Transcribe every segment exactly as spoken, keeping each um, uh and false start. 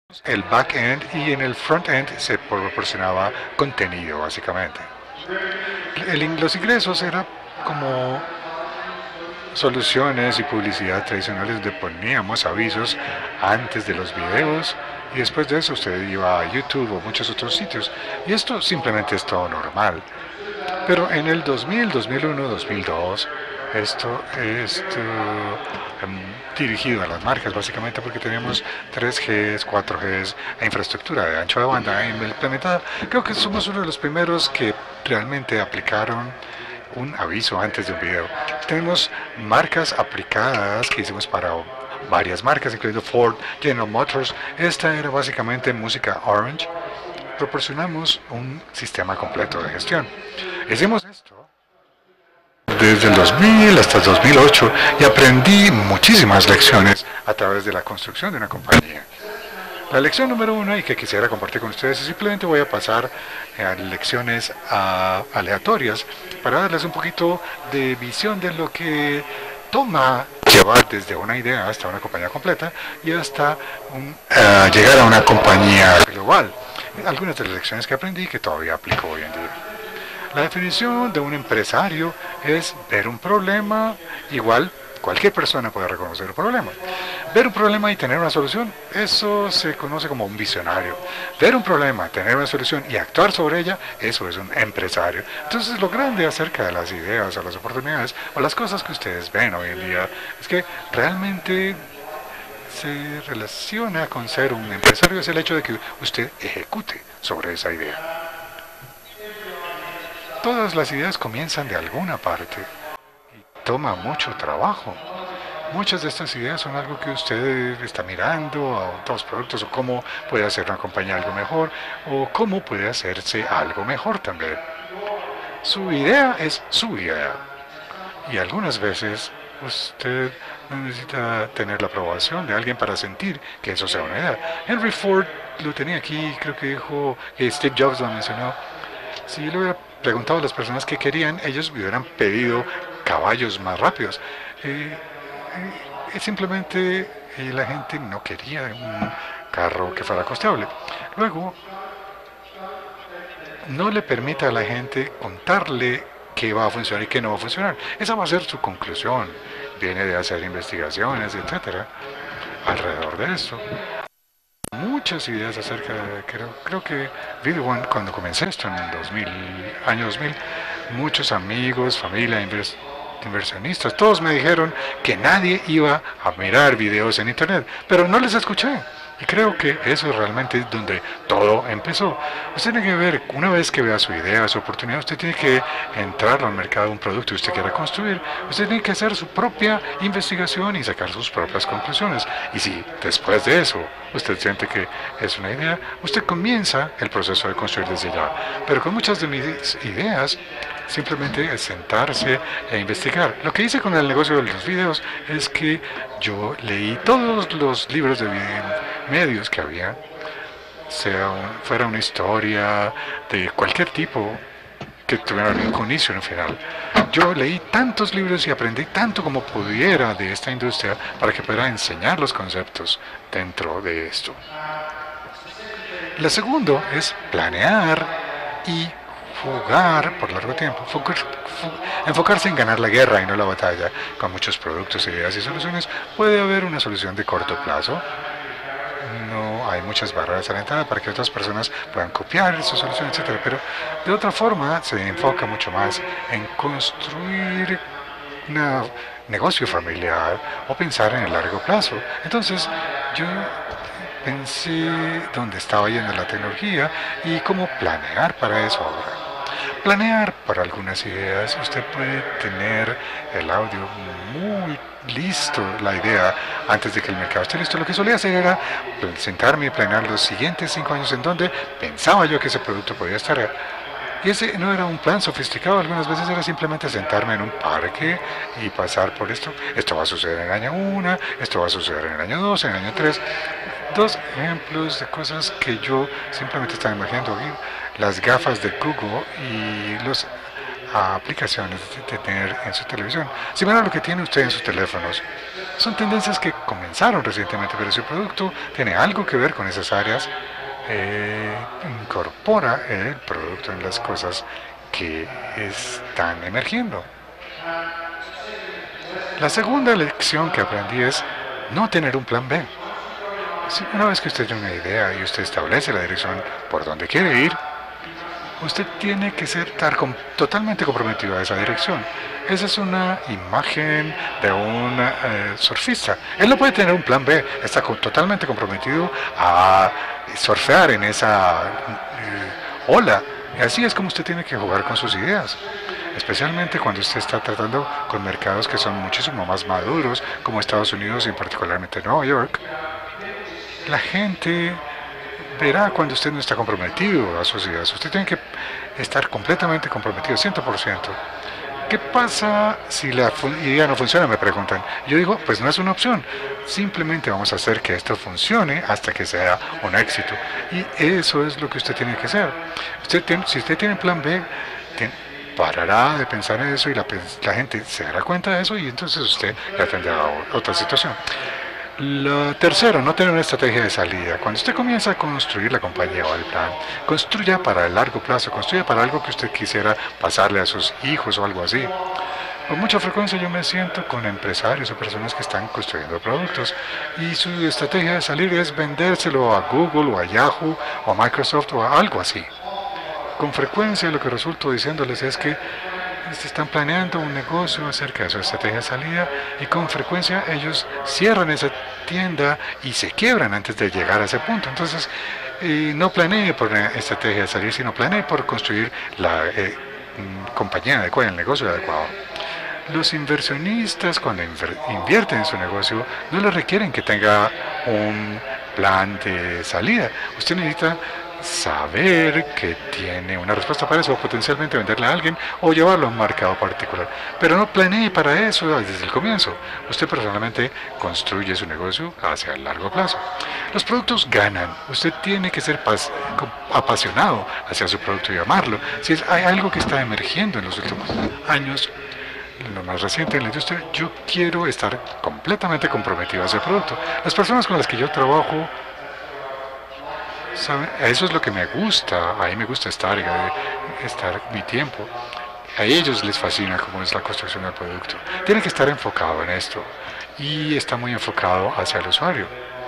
el back-end y en el front-end se proporcionaba contenido, básicamente. El, los ingresos eran como soluciones y publicidad tradicionales donde poníamos avisos antes de los videos y después de eso usted iba a YouTube o muchos otros sitios y esto simplemente es todo normal. Pero en el dos mil, dos mil uno, dos mil dos esto es um, dirigido a las marcas básicamente porque teníamos tres G, cuatro G e infraestructura de ancho de banda implementada. Creo que somos uno de los primeros que realmente aplicaron un aviso antes de un video. Tenemos marcas aplicadas que hicimos para varias marcas, incluyendo Ford, General Motors. Esta era básicamente música Orange. Proporcionamos un sistema completo de gestión. Hicimos esto desde el dos mil hasta el dos mil ocho y aprendí muchísimas lecciones a través de la construcción de una compañía. La lección número uno y que quisiera compartir con ustedes, y simplemente voy a pasar a lecciones a, aleatorias para darles un poquito de visión de lo que toma llevar desde una idea hasta una compañía completa y hasta un, uh, llegar a una compañía global. Algunas de las lecciones que aprendí que todavía aplico hoy en día. La definición de un empresario es ver un problema, igual cualquier persona puede reconocer un problema. Ver un problema y tener una solución, eso se conoce como un visionario. Ver un problema, tener una solución y actuar sobre ella, eso es un empresario. Entonces lo grande acerca de las ideas o las oportunidades o las cosas que ustedes ven hoy en día es que realmente se relaciona con ser un empresario, es el hecho de que usted ejecute sobre esa idea. Todas las ideas comienzan de alguna parte y toma mucho trabajo. Muchas de estas ideas son algo que usted está mirando a otros productos o cómo puede hacer una compañía algo mejor o cómo puede hacerse algo mejor también. Su idea es su idea y algunas veces usted necesita tener la aprobación de alguien para sentir que eso sea una idea. Henry Ford lo tenía aquí, creo que dijo que Steve Jobs lo mencionó. Si yo le hubiera preguntado a las personas que querían, ellos me hubieran pedido caballos más rápidos. Eh, eh, simplemente eh, la gente no quería un carro que fuera costeable. Luego, no le permita a la gente contarle qué va a funcionar y qué no va a funcionar. Esa va a ser su conclusión. Viene de hacer investigaciones, etcétera, alrededor de esto. Muchas ideas acerca de, creo, creo que Video One, cuando comencé esto en el dos mil, año dos mil, muchos amigos, familia, invers, inversionistas, todos me dijeron que nadie iba a mirar videos en internet, pero no les escuché. Y creo que eso realmente es donde todo empezó. Usted tiene que ver, una vez que vea su idea, su oportunidad, usted tiene que entrar al mercado de un producto que usted quiera construir. Usted tiene que hacer su propia investigación y sacar sus propias conclusiones. Y si después de eso usted siente que es una idea, usted comienza el proceso de construir desde ya. Pero con muchas de mis ideas, simplemente es sentarse e investigar. Lo que hice con el negocio de los videos es que yo leí todos los libros de medios que había, sea un, fuera una historia de cualquier tipo que tuviera un inicio y un final. Yo leí tantos libros y aprendí tanto como pudiera de esta industria para que pudiera enseñar los conceptos dentro de esto. Lo segundo es planear y jugar por largo tiempo, Focar, enfocarse en ganar la guerra y no la batalla. Con muchos productos, ideas y soluciones puede haber una solución de corto plazo. No hay muchas barreras a la entrada para que otras personas puedan copiar su solución, etcétera. Pero de otra forma se enfoca mucho más en construir un negocio familiar o pensar en el largo plazo. Entonces yo pensé dónde estaba yendo la tecnología y cómo planear para eso ahora. Planear para algunas ideas, usted puede tener el audio muy listo, la idea, antes de que el mercado esté listo. Lo que solía hacer era sentarme y planear los siguientes cinco años en donde pensaba yo que ese producto podía estar. Y ese no era un plan sofisticado, algunas veces era simplemente sentarme en un parque y pasar por esto. Esto va a suceder en el año uno, esto va a suceder en el año dos, en el año tres. Dos ejemplos de cosas que yo simplemente estaba imaginando. Las gafas de Google y los a aplicaciones de tener en su televisión, similar a lo que tiene usted en sus teléfonos. Son tendencias que comenzaron recientemente, pero si el producto tiene algo que ver con esas áreas, eh, incorpora el producto en las cosas que están emergiendo. La segunda lección que aprendí es no tener un plan B. Si una vez que usted tiene una idea y usted establece la dirección por donde quiere ir, usted tiene que ser, estar com, totalmente comprometido a esa dirección. Esa es una imagen de un eh, surfista. Él no puede tener un plan B, está con, totalmente comprometido a surfear en esa eh, ola. Y así es como usted tiene que jugar con sus ideas, especialmente cuando usted está tratando con mercados que son muchísimo más maduros, como Estados Unidos y particularmente Nueva York. La gente verá cuando usted no está comprometido a sus ideas. Usted tiene que estar completamente comprometido, cien por ciento. ¿Qué pasa si la idea no funciona? Me preguntan. Yo digo, pues no es una opción. Simplemente vamos a hacer que esto funcione hasta que sea un éxito. Y eso es lo que usted tiene que hacer. Usted tiene, si usted tiene plan B, tiene, parará de pensar en eso y la, la gente se dará cuenta de eso y entonces usted le atenderá a otra situación. Lo tercero, no tener una estrategia de salida. Cuando usted comienza a construir la compañía o el plan, construya para el largo plazo, construya para algo que usted quisiera pasarle a sus hijos o algo así. Con mucha frecuencia yo me siento con empresarios o personas que están construyendo productos y su estrategia de salir es vendérselo a Google o a Yahoo o a Microsoft o a algo así. Con frecuencia lo que resulto diciéndoles es que están planeando un negocio acerca de su estrategia de salida y con frecuencia ellos cierran esa tienda y se quiebran antes de llegar a ese punto. Entonces, eh, no planeé por una estrategia de salir, sino planeé por construir la eh, compañía adecuada, el negocio adecuado. Los inversionistas cuando invierten en su negocio no le requieren que tenga un plan de salida. Usted necesita saber que tiene una respuesta para eso, o potencialmente venderle a alguien o llevarlo a un mercado particular. Pero no planee para eso desde el comienzo. Usted personalmente construye su negocio hacia el largo plazo. Los productos ganan. Usted tiene que ser apasionado hacia su producto y amarlo. Si hay algo que está emergiendo en los últimos años, lo más reciente en la industria, yo quiero estar completamente comprometido a ese producto. Las personas con las que yo trabajo, ¿saben? Eso es lo que me gusta, ahí me gusta estar, estar mi tiempo. A ellos les fascina cómo es la construcción del producto. Tiene que estar enfocado en esto y está muy enfocado hacia el usuario.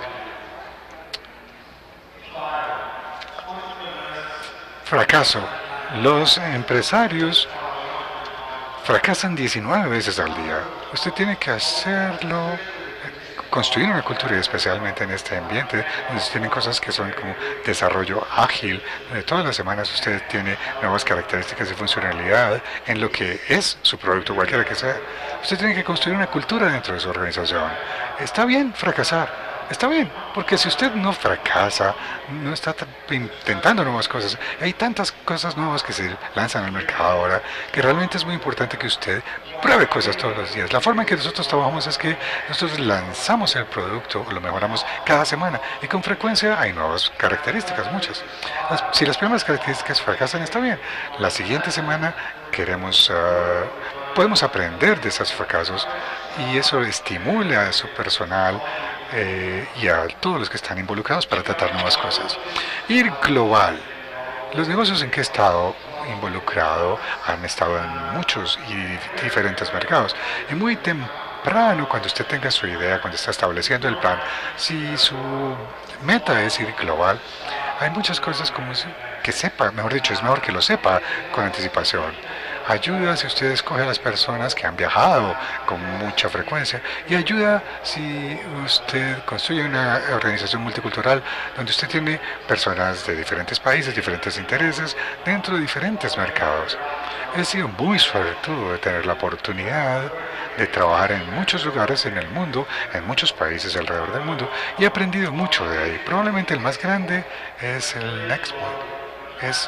Fracaso. Los empresarios fracasan diecinueve veces al día. Usted tiene que hacerlo, construir una cultura, y especialmente en este ambiente, donde tienen cosas que son como desarrollo ágil, donde todas las semanas usted tiene nuevas características de funcionalidad en lo que es su producto, cualquiera que sea. Usted tiene que construir una cultura dentro de su organización. Está bien fracasar. Está bien, porque si usted no fracasa, no está intentando nuevas cosas, hay tantas cosas nuevas que se lanzan al mercado ahora, que realmente es muy importante que usted pruebe cosas todos los días. La forma en que nosotros trabajamos es que nosotros lanzamos el producto, lo mejoramos cada semana, y con frecuencia hay nuevas características, muchas. Las, si las primeras características fracasan, está bien. La siguiente semana queremos... Uh, podemos aprender de esos fracasos, y eso estimula a su personal Eh, y a todos los que están involucrados para tratar nuevas cosas. Ir global. Los negocios en que he estado involucrado han estado en muchos y diferentes mercados. Y muy temprano, cuando usted tenga su idea, cuando está estableciendo el plan, si su meta es ir global, hay muchas cosas como que sepa, mejor dicho, es mejor que lo sepa con anticipación. Ayuda si usted escoge a las personas que han viajado con mucha frecuencia, y ayuda si usted construye una organización multicultural donde usted tiene personas de diferentes países, diferentes intereses, dentro de diferentes mercados. He sido muy suertudo de tener la oportunidad de trabajar en muchos lugares en el mundo, en muchos países alrededor del mundo, y he aprendido mucho de ahí. Probablemente el más grande es el Nextpoint. Es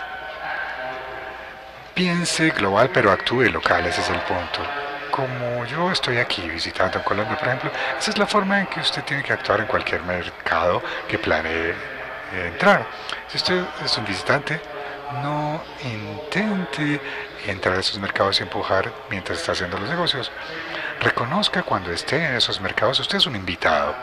piense global, pero actúe local, ese es el punto. Como yo estoy aquí visitando en Colombia, por ejemplo, esa es la forma en que usted tiene que actuar en cualquier mercado que planee eh, entrar. Si usted es un visitante, no intente entrar a esos mercados y empujar mientras está haciendo los negocios. Reconozca cuando esté en esos mercados, usted es un invitado.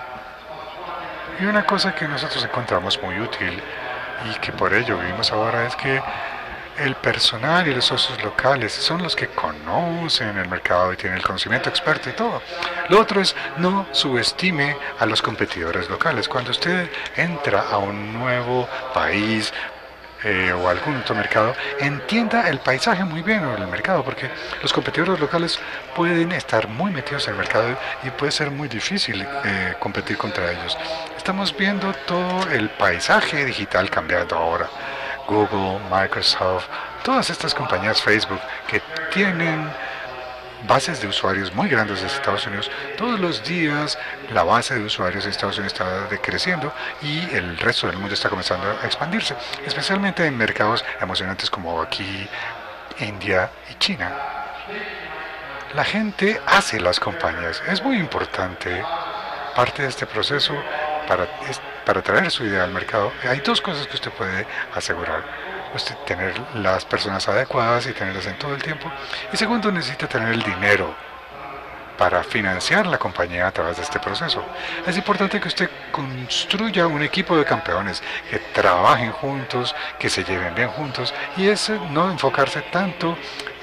Y una cosa que nosotros encontramos muy útil y que por ello vivimos ahora es que el personal y los socios locales son los que conocen el mercado y tienen el conocimiento experto y todo. Lo otro es no subestime a los competidores locales. Cuando usted entra a un nuevo país, Eh, o algún otro mercado, entienda el paisaje muy bien o el mercado, porque los competidores locales pueden estar muy metidos en el mercado y puede ser muy difícil eh, competir contra ellos. Estamos viendo todo el paisaje digital cambiando ahora. Google, Microsoft, todas estas compañías, Facebook, que tienen bases de usuarios muy grandes de Estados Unidos. Todos los días la base de usuarios de Estados Unidos está decreciendo y el resto del mundo está comenzando a expandirse, especialmente en mercados emocionantes como aquí, India y China. La gente hace las compañías. Es muy importante parte de este proceso para, para traer su idea al mercado. Hay dos cosas que usted puede asegurar. Usted tener las personas adecuadas y tenerlas en todo el tiempo. Y segundo, necesita tener el dinero para financiar la compañía a través de este proceso. Es importante que usted construya un equipo de campeones, que trabajen juntos, que se lleven bien juntos, y es no enfocarse tanto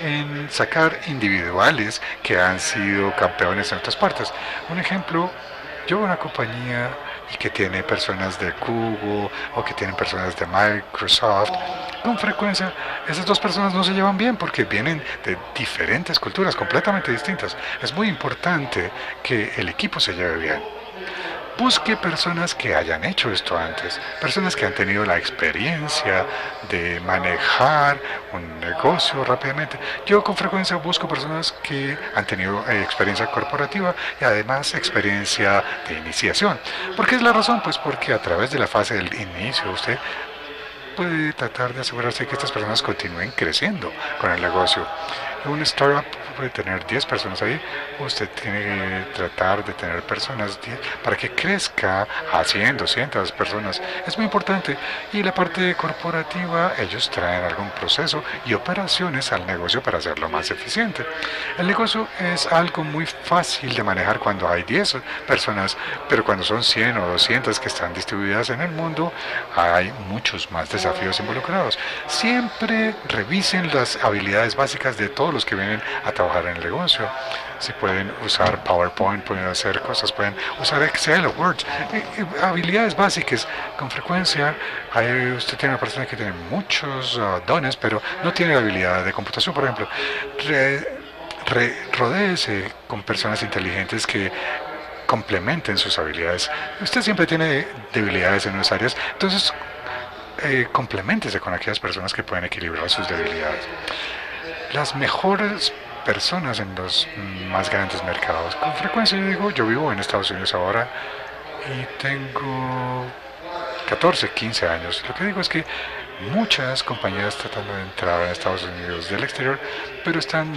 en sacar individuales que han sido campeones en otras partes. Un ejemplo, yo una compañía y que tiene personas de Google o que tienen personas de Microsoft, con frecuencia esas dos personas no se llevan bien porque vienen de diferentes culturas completamente distintas. Es muy importante que el equipo se lleve bien. Busque personas que hayan hecho esto antes, personas que han tenido la experiencia de manejar un negocio rápidamente. Yo con frecuencia busco personas que han tenido eh, experiencia corporativa y además experiencia de iniciación. ¿Por qué es la razón? Pues porque a través de la fase del inicio usted puede tratar de asegurarse que estas personas continúen creciendo con el negocio. Un startup puede tener diez personas ahí, usted tiene que tratar de tener personas diez para que crezca a cien, doscientas personas. Es muy importante. Y la parte corporativa, ellos traen algún proceso y operaciones al negocio para hacerlo más eficiente. El negocio es algo muy fácil de manejar cuando hay diez personas, pero cuando son cien o doscientas que están distribuidas en el mundo, hay muchos más desafíos involucrados. Siempre revisen las habilidades básicas de todos los que vienen a trabajar en el negocio. Si pueden usar PowerPoint, pueden hacer cosas, pueden usar Excel o Word. Eh, eh, habilidades básicas. Con frecuencia, hay, usted tiene una persona que tiene muchos uh, dones, pero no tiene la habilidad de computación, por ejemplo. Re, re, rodéese con personas inteligentes que complementen sus habilidades. Usted siempre tiene debilidades en unas áreas, entonces eh, compleméntese con aquellas personas que pueden equilibrar sus debilidades. Las mejores personas en los más grandes mercados. Con frecuencia yo digo, yo vivo en Estados Unidos ahora y tengo catorce, quince años. Lo que digo es que muchas compañías tratando de entrar a Estados Unidos del exterior, pero están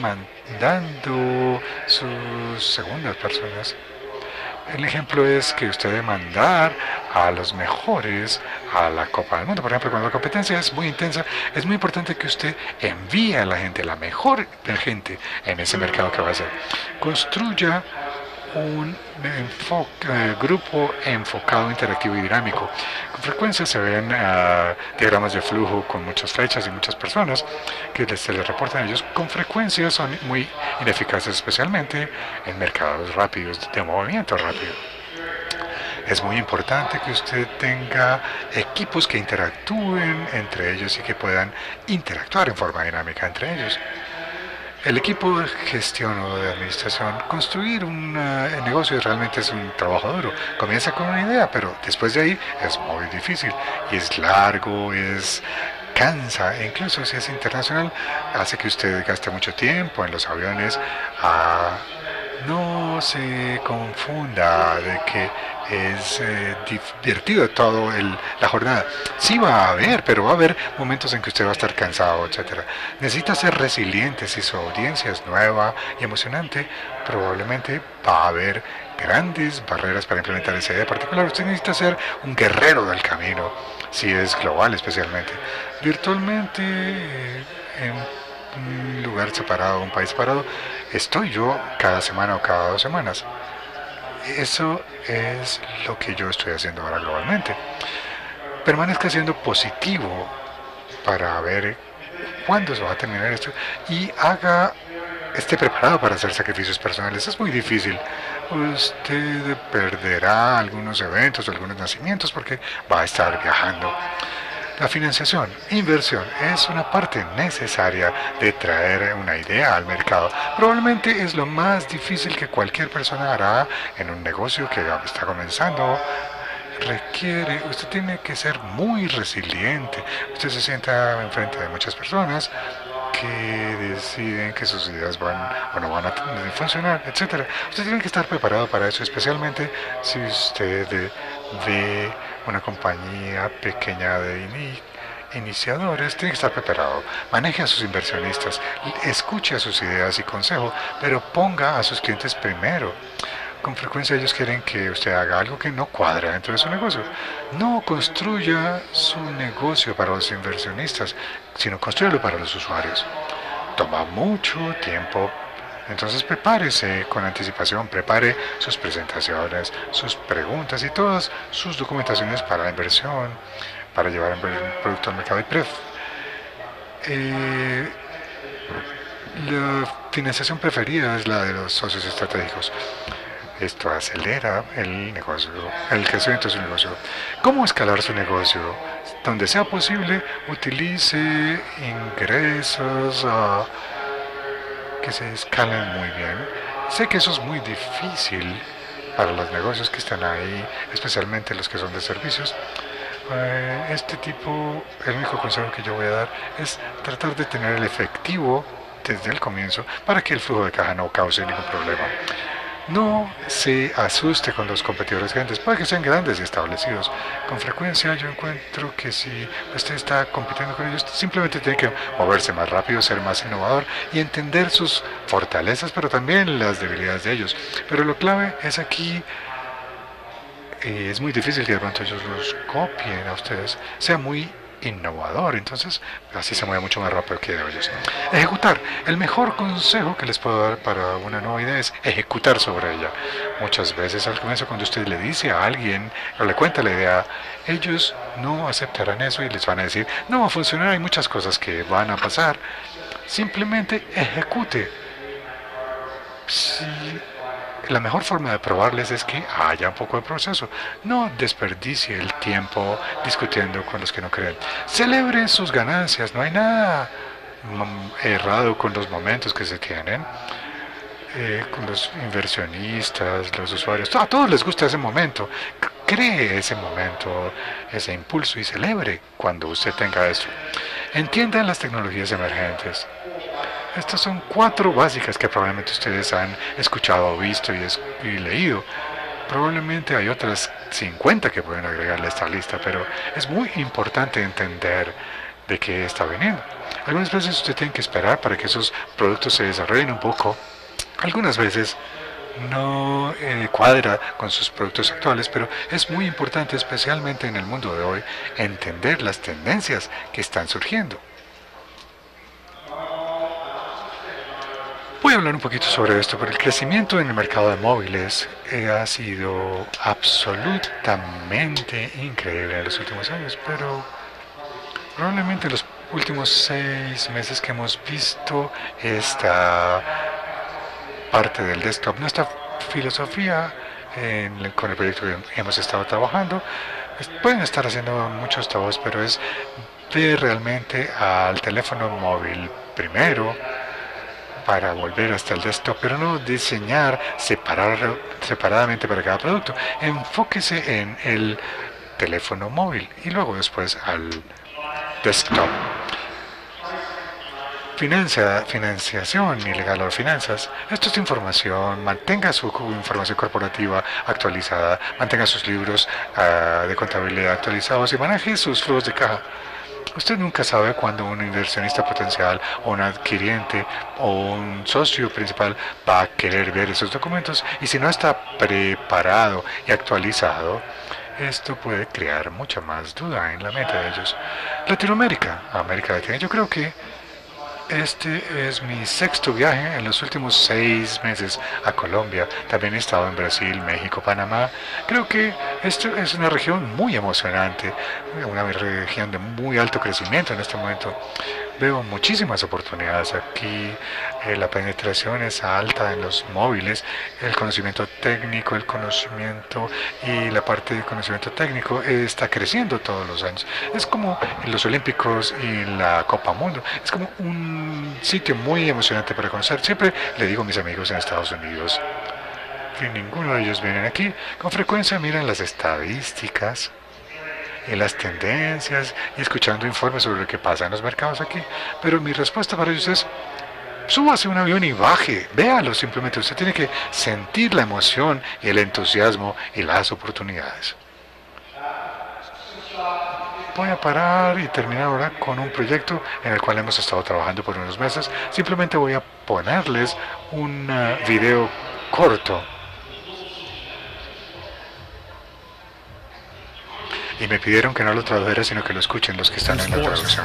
mandando sus segundas personas. El ejemplo es que usted debe mandar a los mejores a la Copa del Mundo. Por ejemplo, cuando la competencia es muy intensa, es muy importante que usted envíe a la gente, la mejor gente en ese mercado que va a hacer. Construya un enfoque, eh, grupo enfocado, interactivo y dinámico. Con frecuencia se ven uh, diagramas de flujo con muchas flechas y muchas personas que les, se les reportan a ellos. Con frecuencia son muy ineficaces, especialmente en mercados rápidos, de movimiento rápido. Es muy importante que usted tenga equipos que interactúen entre ellos y que puedan interactuar en forma dinámica entre ellos. El equipo de gestión o de administración, construir un uh, negocio realmente es un trabajo duro. Comienza con una idea, pero después de ahí es muy difícil y es largo, es cansa, e incluso si es internacional, hace que usted gaste mucho tiempo en los aviones. Uh, no se confunda de que es eh, divertido todo el, la jornada. Sí va a haber, pero va a haber momentos en que usted va a estar cansado, etcétera. Necesita ser resiliente. Si su audiencia es nueva y emocionante, probablemente va a haber grandes barreras para implementar esa idea particular. Usted necesita ser un guerrero del camino, si es global especialmente. Virtualmente, eh, en un lugar separado, un país separado, estoy yo cada semana o cada dos semanas. Eso es lo que yo estoy haciendo ahora globalmente. Permanezca siendo positivo para ver cuándo se va a terminar esto y haga, esté preparado para hacer sacrificios personales. Es muy difícil. Usted perderá algunos eventos, algunos nacimientos porque va a estar viajando. La financiación, inversión, es una parte necesaria de traer una idea al mercado. Probablemente es lo más difícil que cualquier persona hará en un negocio que está comenzando. Requiere, usted tiene que ser muy resiliente. Usted se sienta enfrente de muchas personas que deciden que sus ideas van o no van a funcionar, etcétera. Usted tiene que estar preparado para eso, especialmente si usted ve una compañía pequeña de ini iniciadores. Tiene que estar preparado. Maneje a sus inversionistas, escuche a sus ideas y consejos, pero ponga a sus clientes primero. Con frecuencia ellos quieren que usted haga algo que no cuadra dentro de su negocio. No construya su negocio para los inversionistas, sino construyalo para los usuarios. Toma mucho tiempo. Entonces prepárese con anticipación, prepare sus presentaciones, sus preguntas y todas sus documentaciones para la inversión, para llevar el producto al mercado. Y pref eh, la financiación preferida es la de los socios estratégicos. Esto acelera el negocio, el crecimiento de su negocio. ¿Cómo escalar su negocio? Donde sea posible, utilice ingresos uh, que se escalen muy bien. Sé que eso es muy difícil para los negocios que están ahí, especialmente los que son de servicios. Uh, este tipo, el único consejo que yo voy a dar es tratar de tener el efectivo desde el comienzo para que el flujo de caja no cause ningún problema. No se asuste con los competidores grandes, puede que sean grandes y establecidos. Con frecuencia yo encuentro que si usted está compitiendo con ellos, simplemente tiene que moverse más rápido, ser más innovador y entender sus fortalezas, pero también las debilidades de ellos. Pero lo clave es aquí, eh, es muy difícil que de pronto ellos los copien a ustedes, sea muy innovador, entonces así se mueve mucho más rápido que ellos. Ejecutar. El mejor consejo que les puedo dar para una nueva idea es ejecutar sobre ella. Muchas veces al comienzo, cuando usted le dice a alguien o le cuenta la idea, ellos no aceptarán eso y les van a decir no va a funcionar, hay muchas cosas que van a pasar. Simplemente ejecute. Si la mejor forma de probarles es que haya un poco de proceso. No desperdicie el tiempo discutiendo con los que no creen. Celebre sus ganancias. No hay nada errado con los momentos que se tienen. Eh, con los inversionistas, los usuarios. A todos les gusta ese momento. Cree ese momento, ese impulso y celebre cuando usted tenga eso. Entiendan las tecnologías emergentes. Estas son cuatro básicas que probablemente ustedes han escuchado, visto y, y leído. Probablemente hay otras cincuenta que pueden agregarle a esta lista, pero es muy importante entender de qué está viniendo. Algunas veces usted tiene que esperar para que esos productos se desarrollen un poco. Algunas veces no eh, cuadra con sus productos actuales, pero es muy importante, especialmente en el mundo de hoy, entender las tendencias que están surgiendo. Voy a hablar un poquito sobre esto, pero el crecimiento en el mercado de móviles eh, ha sido absolutamente increíble en los últimos años, pero probablemente en los últimos seis meses que hemos visto esta parte del desktop, nuestra filosofía en, con el proyecto que hemos estado trabajando, pueden estar haciendo muchos trabajos, pero es ver realmente al teléfono móvil primero, para volver hasta el desktop, pero no diseñar separar, separadamente para cada producto. Enfóquese en el teléfono móvil y luego después al desktop. Financia, financiación ilegal o finanzas. Esto es información. Mantenga su información corporativa actualizada, mantenga sus libros uh, de contabilidad actualizados y maneje sus flujos de caja. Usted nunca sabe cuándo un inversionista potencial o un adquiriente o un socio principal va a querer ver esos documentos, y si no está preparado y actualizado, esto puede crear mucha más duda en la mente de ellos. Latinoamérica, América Latina, yo creo que Este es mi sexto viaje en los últimos seis meses a Colombia. También he estado en Brasil, México, Panamá. Creo que esto es una región muy emocionante, una región de muy alto crecimiento en este momento. Veo muchísimas oportunidades aquí, eh, la penetración es alta en los móviles, el conocimiento técnico, el conocimiento y la parte de conocimiento técnico eh, está creciendo todos los años. Es como en los Olímpicos y la Copa Mundo, es como un sitio muy emocionante para conocer. Siempre le digo a mis amigos en Estados Unidos que ninguno de ellos vienen aquí, con frecuencia miran las estadísticas y las tendencias y escuchando informes sobre lo que pasa en los mercados aquí. Pero mi respuesta para ellos es: súbase a un avión y baje, véalo simplemente. Usted tiene que sentir la emoción y el entusiasmo y las oportunidades. Voy a parar y terminar ahora con un proyecto en el cual hemos estado trabajando por unos meses. Simplemente voy a ponerles un uh, video corto. Y me pidieron que no lo tradujera, sino que lo escuchen los que están en la traducción.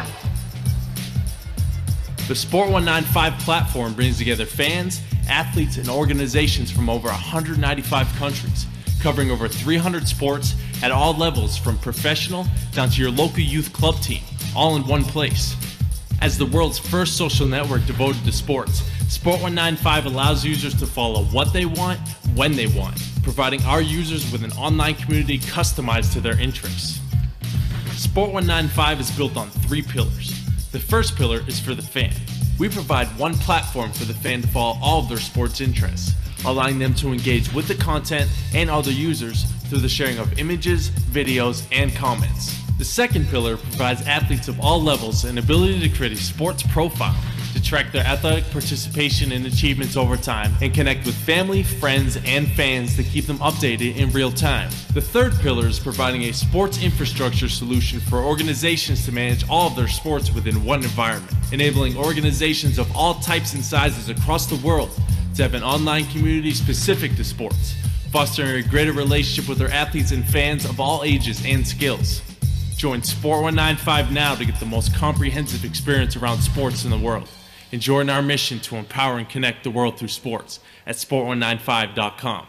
The Sport one ninety-five platform brings together fans, athletes, and organizations from over one hundred ninety-five countries, covering over three hundred sports at all levels, from professional down to your local youth club team, all in one place. As the world's first social network devoted to sports, Sport one ninety-five allows users to follow what they want, when they want, providing our users with an online community customized to their interests. Sport one ninety-five is built on three pillars. The first pillar is for the fan. We provide one platform for the fan to follow all of their sports interests, allowing them to engage with the content and other users through the sharing of images, videos, and comments. The second pillar provides athletes of all levels an ability to create a sports profile to track their athletic participation and achievements over time and connect with family, friends, and fans to keep them updated in real time. The third pillar is providing a sports infrastructure solution for organizations to manage all of their sports within one environment, enabling organizations of all types and sizes across the world to have an online community specific to sports, fostering a greater relationship with their athletes and fans of all ages and skills. Join Sport one ninety-five now to get the most comprehensive experience around sports in the world and join our mission to empower and connect the world through sports at sport one ninety-five dot com.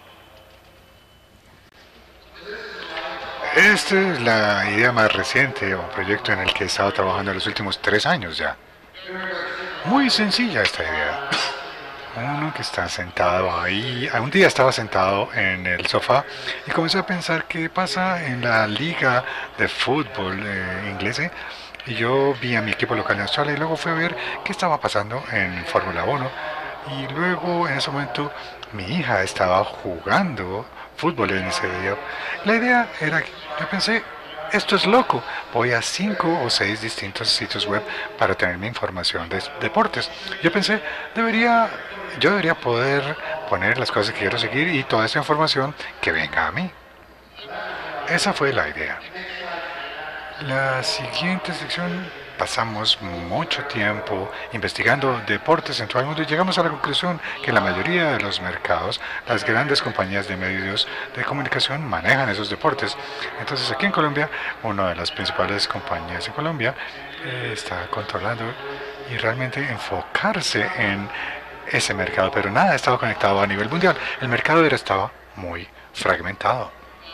Esta es la idea más reciente, un proyecto en el que he estado trabajando en los últimos tres años ya. Muy sencilla esta idea. Uno que está sentado ahí, un día estaba sentado en el sofá y comencé a pensar qué pasa en la liga de fútbol eh, inglesa, y yo vi a mi equipo local en Australia y luego fui a ver qué estaba pasando en Fórmula uno, y luego en ese momento mi hija estaba jugando fútbol en ese día. La idea era que yo pensé: esto es loco, voy a cinco o seis distintos sitios web para tener mi información de deportes. Yo pensé, debería, yo debería poder poner las cosas que quiero seguir y toda esa información que venga a mí. Esa fue la idea. La siguiente sección, pasamos mucho tiempo investigando deportes en todo el mundo y llegamos a la conclusión que en la mayoría de los mercados las grandes compañías de medios de comunicación manejan esos deportes. Entonces aquí en Colombia, una de las principales compañías en Colombia eh, está controlando y realmente enfocarse en ese mercado, pero nada estaba conectado a nivel mundial. El mercado era, estaba muy fragmentado.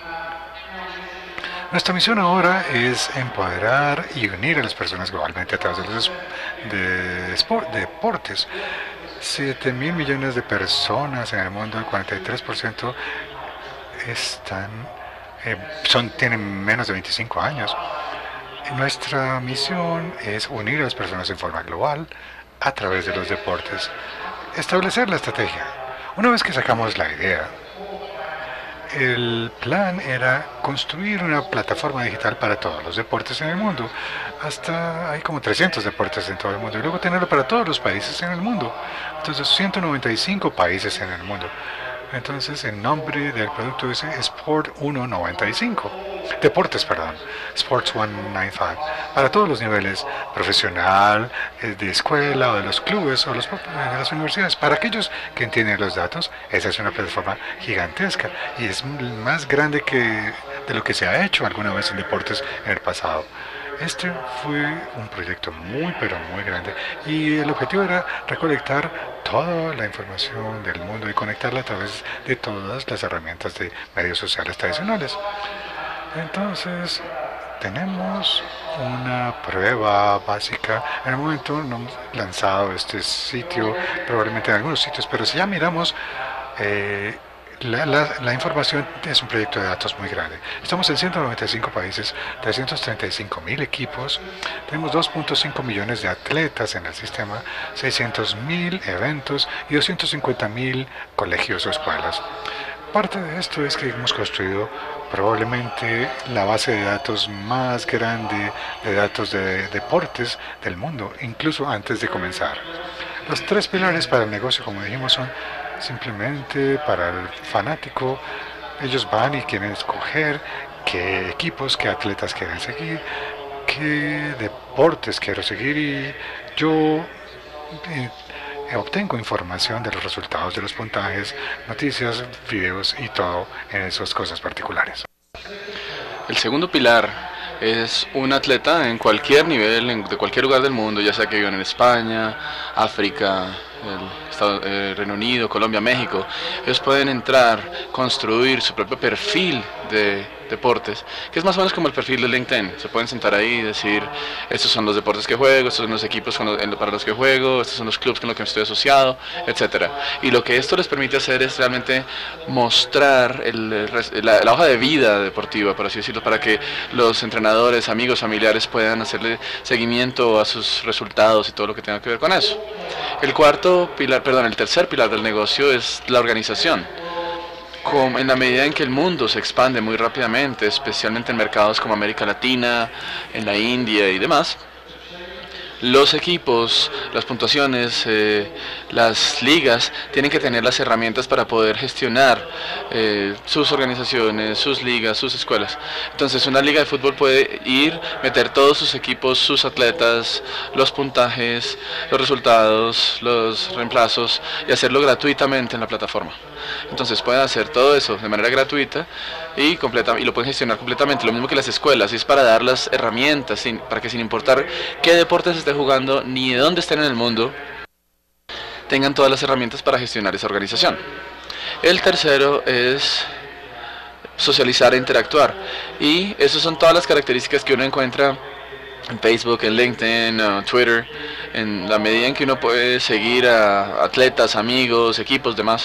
Nuestra misión ahora es empoderar y unir a las personas globalmente a través de los de sport, de deportes. siete mil millones de personas en el mundo, el cuarenta y tres por ciento están, eh, son, tienen menos de veinticinco años. Nuestra misión es unir a las personas en forma global a través de los deportes. Establecer la estrategia. Una vez que sacamos la idea, el plan era construir una plataforma digital para todos los deportes en el mundo. Hasta hay como trescientos deportes en todo el mundo. Y luego tenerlo para todos los países en el mundo. Entonces, ciento noventa y cinco países en el mundo. Entonces, el nombre del producto es Sport ciento noventa y cinco. Deportes, perdón. Sports ciento noventa y cinco. Para todos los niveles, profesional, de escuela, o de los clubes, o los, de las universidades. Para aquellos que entienden los datos, esa es una plataforma gigantesca. Y es más grande que de lo que se ha hecho alguna vez en deportes en el pasado. Este fue un proyecto muy pero muy grande y el objetivo era recolectar toda la información del mundo y conectarla a través de todas las herramientas de medios sociales tradicionales. Entonces tenemos una prueba básica. En el momento no hemos lanzado este sitio, probablemente en algunos sitios, pero si ya miramos eh, La, la, la información es un proyecto de datos muy grande. Estamos en ciento noventa y cinco países, trescientos treinta y cinco mil equipos, tenemos dos punto cinco millones de atletas en el sistema, seiscientos mil eventos y doscientos cincuenta mil colegios o escuelas. Parte de esto es que hemos construido probablemente la base de datos más grande de datos de deportes del mundo, incluso antes de comenzar. Los tres pilares para el negocio, como dijimos, son simplemente para el fanático. Ellos van y quieren escoger qué equipos, qué atletas quieren seguir, qué deportes quiero seguir, y yo eh, obtengo información de los resultados de los puntajes, noticias, videos y todo en esas cosas particulares. El segundo pilar es un atleta en cualquier nivel, en, de cualquier lugar del mundo, ya sea que vivan en España, África, el Estado, eh, Reino Unido, Colombia, México. Ellos pueden entrar, construir su propio perfil de deportes, que es más o menos como el perfil de LinkedIn. Se pueden sentar ahí y decir, estos son los deportes que juego, estos son los equipos con los, para los que juego, estos son los clubes con los que estoy asociado, etcétera. Y lo que esto les permite hacer es realmente mostrar el, la, la hoja de vida deportiva, por así decirlo, para que los entrenadores, amigos, familiares puedan hacerle seguimiento a sus resultados y todo lo que tenga que ver con eso. El cuarto pilar, perdón, el tercer pilar del negocio es la organización. Como en la medida en que el mundo se expande muy rápidamente, especialmente en mercados como América Latina, en la India y demás, los equipos, las puntuaciones, eh, las ligas tienen que tener las herramientas para poder gestionar eh, sus organizaciones, sus ligas, sus escuelas. Entonces una liga de fútbol puede ir, meter todos sus equipos, sus atletas, los puntajes, los resultados, los reemplazos y hacerlo gratuitamente en la plataforma. Entonces pueden hacer todo eso de manera gratuita y, completa, y lo pueden gestionar completamente, lo mismo que las escuelas. Es para dar las herramientas sin, para que sin importar qué deportes estén jugando ni de dónde estén en el mundo, tengan todas las herramientas para gestionar esa organización. El tercero es socializar e interactuar, y esas son todas las características que uno encuentra en Facebook, en LinkedIn, uh, Twitter, en la medida en que uno puede seguir a atletas, amigos, equipos, demás.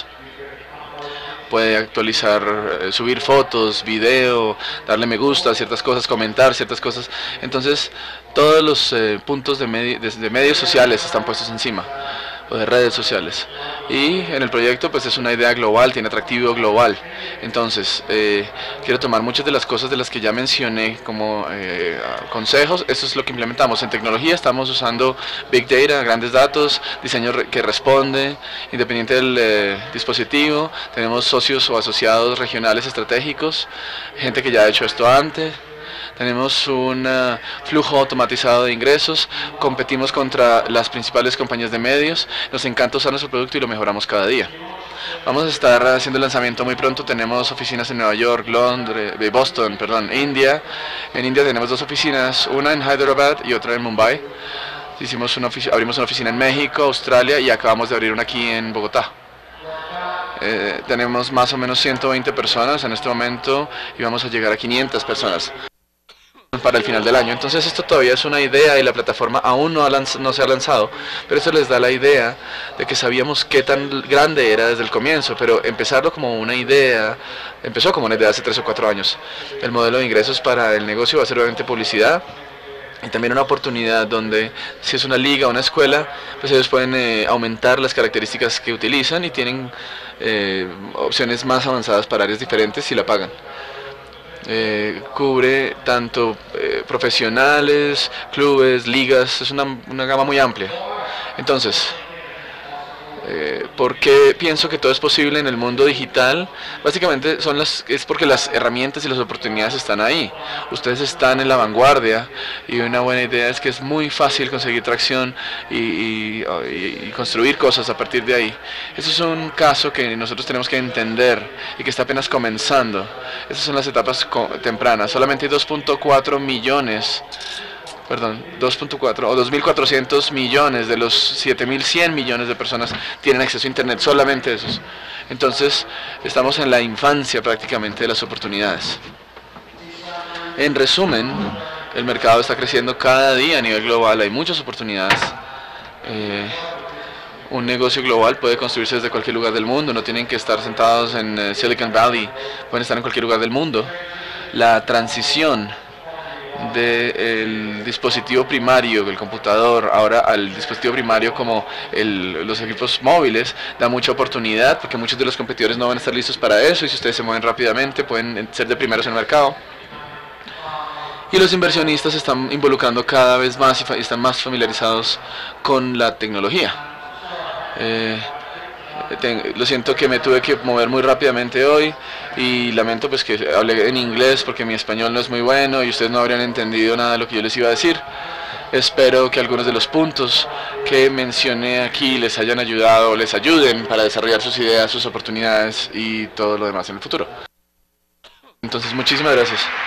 Puede actualizar, eh, subir fotos, video, darle me gusta a ciertas cosas, comentar ciertas cosas. Entonces todos los eh, puntos de, medi de, de medios sociales están puestos encima, o de redes sociales. Y en el proyecto pues es una idea global, tiene atractivo global. Entonces eh, quiero tomar muchas de las cosas de las que ya mencioné como eh, consejos. Eso es lo que implementamos. En tecnología estamos usando Big Data, grandes datos, diseño re que responde, independiente del eh, dispositivo. Tenemos socios o asociados regionales estratégicos, gente que ya ha hecho esto antes. Tenemos un uh, flujo automatizado de ingresos, competimos contra las principales compañías de medios, nos encanta usar nuestro producto y lo mejoramos cada día. Vamos a estar haciendo el lanzamiento muy pronto. Tenemos oficinas en Nueva York, Londres, Boston, perdón, India. En India tenemos dos oficinas, una en Hyderabad y otra en Mumbai. Hicimos una abrimos una oficina en México, Australia, y acabamos de abrir una aquí en Bogotá. Eh, tenemos más o menos ciento veinte personas en este momento y vamos a llegar a quinientas personas para el final del año. Entonces esto todavía es una idea y la plataforma aún no, ha no se ha lanzado, pero eso les da la idea de que sabíamos qué tan grande era desde el comienzo, pero empezarlo como una idea, empezó como una idea hace tres o cuatro años. El modelo de ingresos para el negocio va a ser obviamente publicidad, y también una oportunidad donde si es una liga o una escuela, pues ellos pueden eh, aumentar las características que utilizan y tienen eh, opciones más avanzadas para áreas diferentes si la pagan. Eh, cubre tanto eh, profesionales, clubes, ligas, es una, una gama muy amplia. Entonces, eh, ¿por qué pienso que todo es posible en el mundo digital? Básicamente son las, es porque las herramientas y las oportunidades están ahí. Ustedes están en la vanguardia y una buena idea es que es muy fácil conseguir tracción y, y, y construir cosas a partir de ahí. Eso es un caso que nosotros tenemos que entender y que está apenas comenzando. Esas son las etapas tempranas. Solamente hay dos punto cuatro millones perdón, dos punto cuatro o dos mil cuatrocientos millones de los siete mil cien millones de personas tienen acceso a Internet, solamente esos. Entonces, estamos en la infancia prácticamente de las oportunidades. En resumen, el mercado está creciendo cada día a nivel global, hay muchas oportunidades. Eh, un negocio global puede construirse desde cualquier lugar del mundo, no tienen que estar sentados en eh, Silicon Valley, pueden estar en cualquier lugar del mundo. La transición del dispositivo primario, el computador, ahora al dispositivo primario como el, los equipos móviles, da mucha oportunidad porque muchos de los competidores no van a estar listos para eso, y si ustedes se mueven rápidamente pueden ser de primeros en el mercado. Y los inversionistas se están involucrando cada vez más y están más familiarizados con la tecnología. Eh, Ten, lo siento que me tuve que mover muy rápidamente hoy y lamento pues que hablé en inglés porque mi español no es muy bueno y ustedes no habrían entendido nada de lo que yo les iba a decir. Espero que algunos de los puntos que mencioné aquí les hayan ayudado o les ayuden para desarrollar sus ideas, sus oportunidades y todo lo demás en el futuro. Entonces, muchísimas gracias.